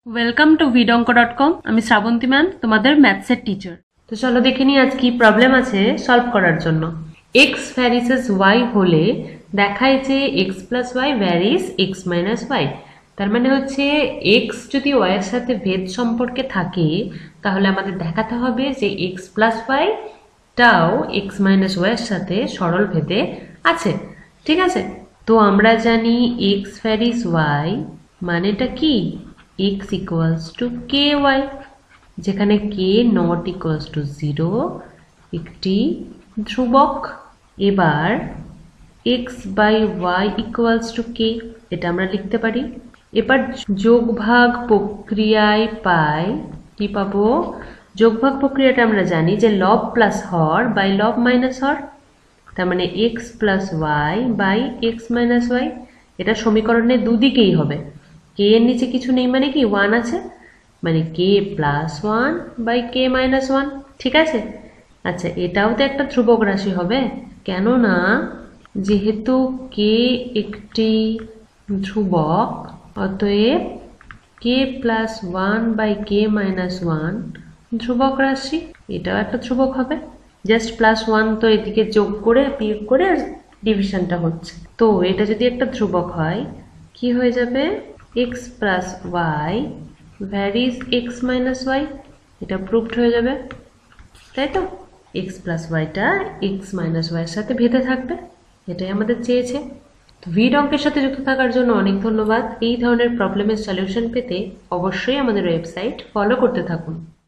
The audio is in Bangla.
Welcome to vidonko.com। আমি শ্রাবন্তী ম্যাম, তোমাদের ম্যাথসের টিচার। তো চলো দেখে নিই আজ কি প্রবলেম আছে সলভ করার জন্য। x ভ্যারিসেস y হলে দেখায় যে x plus y varies x minus y। তার মানে হচ্ছে x যদি y এর সাথে ভেদ সম্পর্কে থাকে তাহলে আমাদের দেখাতে হবে যে x প্লাস y টাও x মাইনাস y এর সাথে সরল ভেদে আছে। ঠিক আছে, তো আমরা জানি x ভ্যারিস y মানেটা কি, x equals to ky, যেখানে k not equals to 0 একটি ধ্রুবক। এবার x by y equals to k, এটা আমরা লিখতে পারি। এবার যোগভাগ প্রক্রিয়ায় পাই কি পাবো, যোগভাগ প্রক্রিয়াটা আমরা জানি যে লব প্লাস হর বাই লব মাইনাস হর, তার মানে x plus y by x minus y. এটা সমীকরণের দুদিকেই হবে, কে এর নিচে কিছু নেই মানে কি 1 আছে, মানে k plus 1 by k minus 1। ঠিক আছে, আচ্ছা এটাও তো একটা ধ্রুবক রাশি হবে, কেননা যেহেতু কে একটি ধ্রুবক অতএব k plus 1 by k minus 1 ধ্রুবক রাশি, এটাও একটা ধ্রুবক হবে। জাস্ট প্লাস 1 তো এদিকে যোগ করে বিয়োগ করে ডিভিশনটা হচ্ছে, তো এটা যদি একটা ধ্রুবক হয় কি হয়ে যাবে, x plus y varies x minus y, এটা প্রুভড হয়ে যাবে, তাই তো। x প্লাস ওয়াইটা x মাইনাস ওয়াইয়ের সাথে ভেদে থাকবে, এটাই আমাদের চেয়েছে। তো ভিড অঙ্কের সাথে যুক্ত থাকার জন্য অনেক ধন্যবাদ। এই ধরনের প্রবলেমের সলিউশন পেতে অবশ্যই আমাদের ওয়েবসাইট ফলো করতে থাকুন।